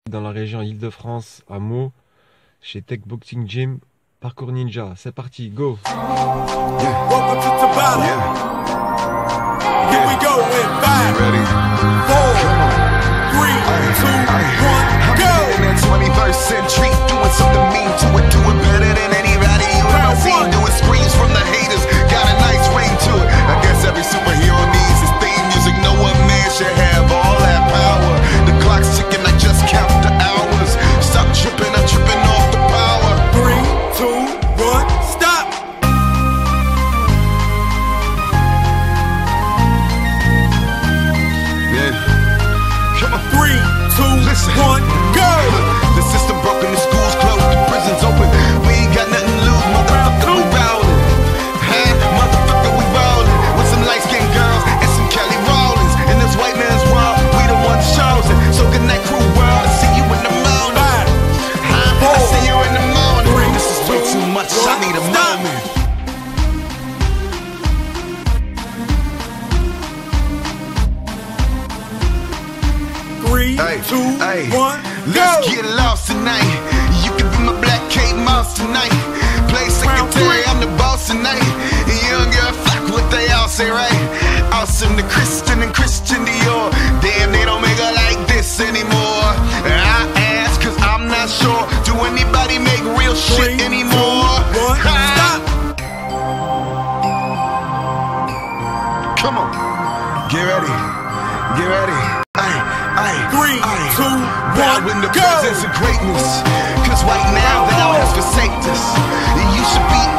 dans la région Île-de-France, à Meaux, chez Tech Boxing Gym, Parcours Ninja. C'est parti, go! Yeah. Welcome to Tabata. Yeah. Here we go in 5, 4, 3, 2, 1, go! I'm in the 21st century, doing something mean to it, do it better than anybody you ever seen. Doing screams from the haters, got a nice ring to it. I guess every superhero needs his theme music. No one man should have all that power. The clock's ticking, I just count the hours. Stop tripping, I'm tripping off the power. 3, 2, 1, stop! Yeah. Come on. 3, 2, Listen. 1, go! The system broken, the schools closed, the prisons open. We ain't got nothing to lose, motherfucker, we ballin'. Huh? Motherfucker, we ballin'. With some light-skinned girls and some Kelly Rollins. In this white man's world, we the ones chosen. So good night, cruel world, I see you in the morning. Huh? I see you in the morning. This is way too much, I need a moment. Three, Hey, 2, hey, 1, go! let's get lost tonight. You can be my black Kate Moss tonight. Play secretary, I'm the boss tonight. You don't give a fuck what they all say, right? Awesome, the Christian and Christian Dior. Damn, they don't make her like this anymore. I ask, cause I'm not sure. Do anybody make real shit 3, anymore? 2, 1, stop! Come on, get ready, get ready. Aye, 3, 2, 1, in the go! presence of greatness. Cause right now thou hast forsaked us. You should be